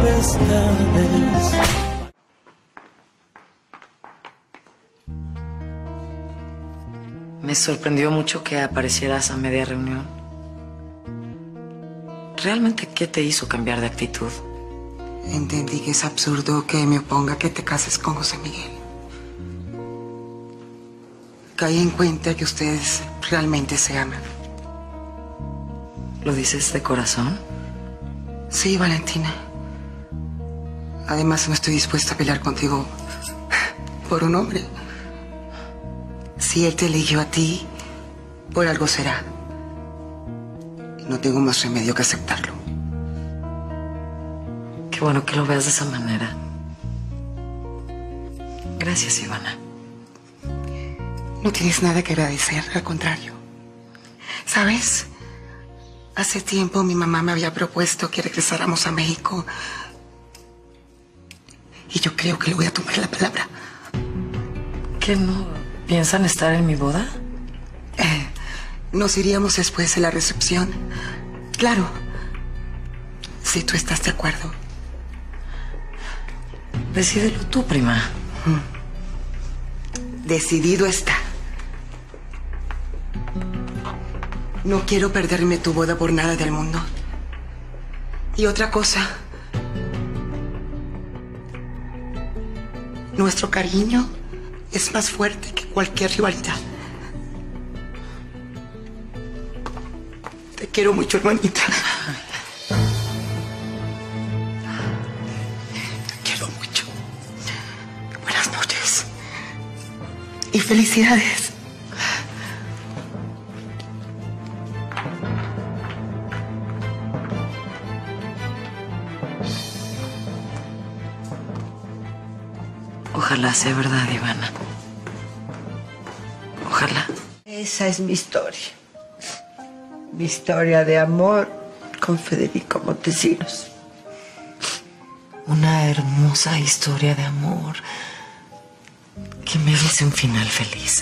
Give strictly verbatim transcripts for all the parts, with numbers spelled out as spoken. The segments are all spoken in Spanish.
tempestades. Me sorprendió mucho que aparecieras a media reunión. ¿Realmente qué te hizo cambiar de actitud? Entendí que es absurdo que me oponga a que te cases con José Miguel. Caí en cuenta que ustedes realmente se aman. ¿Lo dices de corazón? Sí, Valentina. Además, no estoy dispuesta a pelear contigo por un hombre. Si él te eligió a ti, por algo será. No tengo más remedio que aceptarlo. Qué bueno que lo veas de esa manera. Gracias, Ivana. No tienes nada que agradecer, al contrario. ¿Sabes? Hace tiempo mi mamá me había propuesto que regresáramos a México. Y yo creo que le voy a tomar la palabra. ¿Qué no piensan estar en mi boda? Eh, nos iríamos después de la recepción. Claro. Si tú estás de acuerdo. Decídelo tú, prima. Decidido está. No quiero perderme tu boda por nada del mundo. Y otra cosa. Nuestro cariño es más fuerte que cualquier rivalidad. Te quiero mucho, hermanita. Te quiero mucho. Buenas noches. Y felicidades. Ojalá sea verdad, Ivana. Ojalá. Esa es mi historia. Mi historia de amor con Federico Montesinos. Una hermosa historia de amor que merece un final feliz.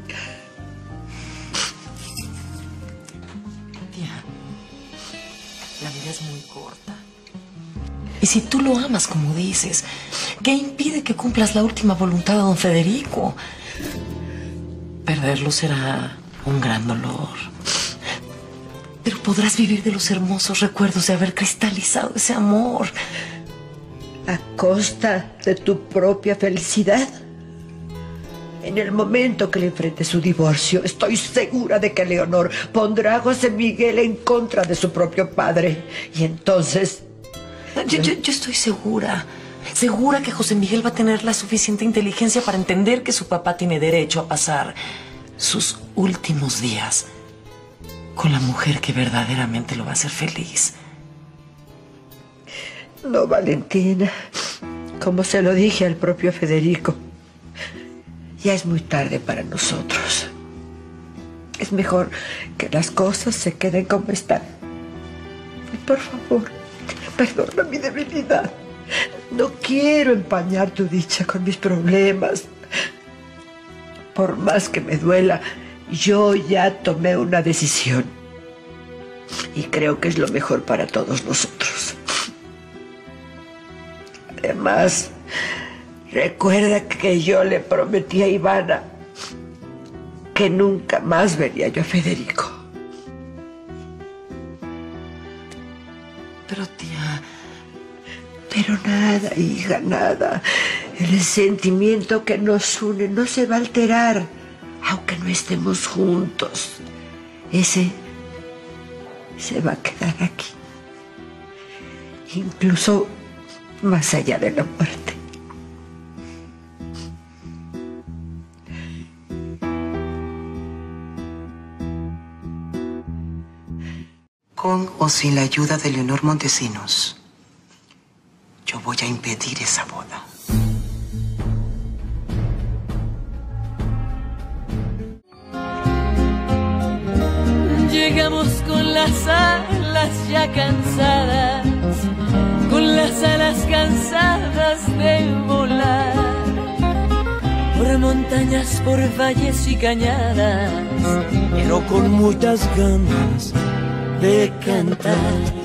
Tía, la vida es muy corta. Y si tú lo amas como dices, ¿qué impide que cumplas la última voluntad de don Federico? Perderlo será un gran dolor. Pero podrás vivir de los hermosos recuerdos de haber cristalizado ese amor. ¿A costa de tu propia felicidad? En el momento que le enfrente su divorcio, estoy segura de que Leonor pondrá a José Miguel en contra de su propio padre. Y entonces... Yo, yo, yo estoy segura, segura que José Miguel va a tener la suficiente inteligencia para entender que su papá tiene derecho a pasar sus últimos días con la mujer que verdaderamente lo va a hacer feliz. No, Valentina, como se lo dije al propio Federico, ya es muy tarde para nosotros. Es mejor que las cosas se queden como están. Y por favor, perdona mi debilidad. No quiero empañar tu dicha con mis problemas. Por más que me duela, yo ya tomé una decisión. Y creo que es lo mejor para todos nosotros. Además, recuerda que yo le prometí a Ivana que nunca más vería yo a Federico. Pero tía... Pero nada, hija, nada. El sentimiento que nos une no se va a alterar, aunque no estemos juntos. Ese se va a quedar aquí. Incluso más allá de la muerte. Con o sin la ayuda de Leonor Montesinos, yo voy a impedir esa boda. Llegamos con las alas ya cansadas, con las alas cansadas de volar, por montañas, por valles y cañadas, pero con muchas ganas de cantar.